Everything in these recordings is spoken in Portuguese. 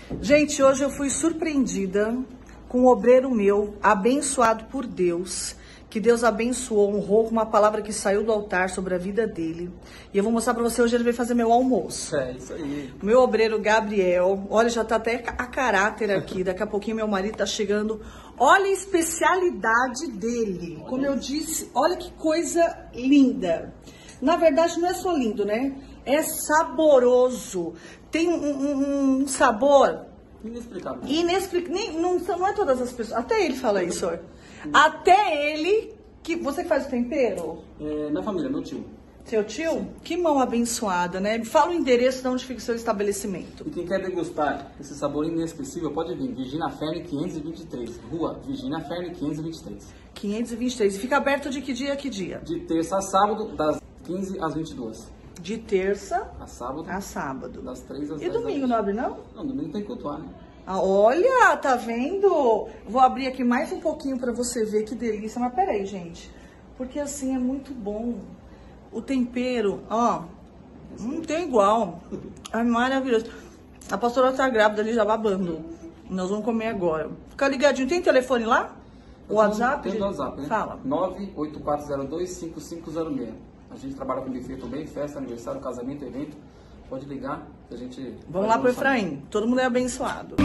Gente, hoje eu fui surpreendida com um obreiro meu, abençoado por Deus, que Deus abençoou, honrou com uma palavra que saiu do altar sobre a vida dele. E eu vou mostrar pra você, hoje ele veio fazer meu almoço. É, isso aí. O meu obreiro Gabriel, olha, já tá até a caráter aqui, daqui a pouquinho meu marido tá chegando. Olha a especialidade dele, como eu disse, olha que coisa linda. Na verdade não é só lindo, né? É saboroso, tem um sabor... Inexplicável. Não é todas as pessoas, até ele fala isso, ó. Até ele, que você que faz o tempero? É, minha família, meu tio. Seu tio? Sim. Que mão abençoada, né? Fala o endereço de onde fica o seu estabelecimento. E quem quer degustar esse sabor inesquecível pode vir, Virginia Ferne 523, Rua Virginia Ferne 523. 523. E fica aberto de que dia a que dia? De terça a sábado, das 15 às 22. De terça A sábado, a sábado. das 3 às E 10 da domingo noite. não abre, não? Não, domingo tem que cultuar, né? Ah, olha, tá vendo? Vou abrir aqui mais um pouquinho pra você ver que delícia. Mas peraí, gente. Porque assim é muito bom. O tempero, ó, não tem igual. É maravilhoso. A pastora tá grávida ali já babando. Nós vamos comer agora. Fica ligadinho. Tem telefone lá? O WhatsApp? Tem o WhatsApp, né? Fala. 984025506. A gente trabalha com buffet também, festa, aniversário, casamento, evento. Pode ligar que a gente... Vamos lá pro Efraim. Todo mundo é abençoado.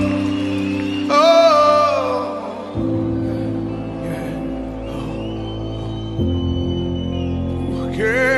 Yeah.